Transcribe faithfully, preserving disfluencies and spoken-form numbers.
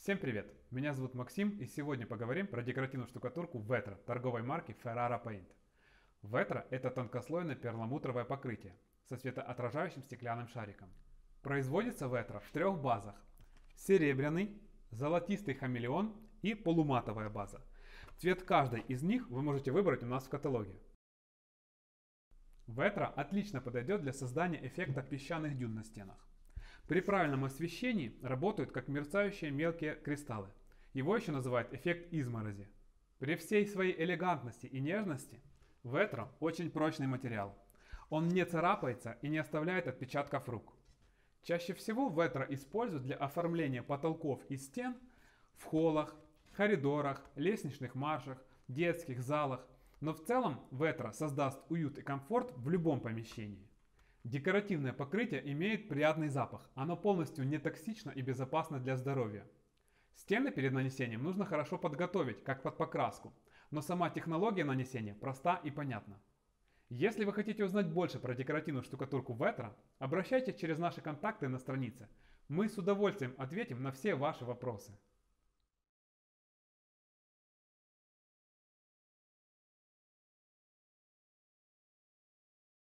Всем привет! Меня зовут Максим, и сегодня поговорим про декоративную штукатурку Vetra торговой марки Ferrara Paint. Vetra – это тонкослойное перламутровое покрытие со светоотражающим стеклянным шариком. Производится Vetra в трех базах: серебряный, золотистый хамелеон и полуматовая база. Цвет каждой из них вы можете выбрать у нас в каталоге. Vetra отлично подойдет для создания эффекта песчаных дюн на стенах. При правильном освещении работают как мерцающие мелкие кристаллы. Его еще называют эффект изморози. При всей своей элегантности и нежности Vetra очень прочный материал. Он не царапается и не оставляет отпечатков рук. Чаще всего Vetra используют для оформления потолков и стен в холлах, коридорах, лестничных маршах, детских залах, но в целом Vetra создаст уют и комфорт в любом помещении. Декоративное покрытие имеет приятный запах, оно полностью не токсично и безопасно для здоровья. Стены перед нанесением нужно хорошо подготовить, как под покраску, но сама технология нанесения проста и понятна. Если вы хотите узнать больше про декоративную штукатурку Vetra, обращайтесь через наши контакты на странице. Мы с удовольствием ответим на все ваши вопросы.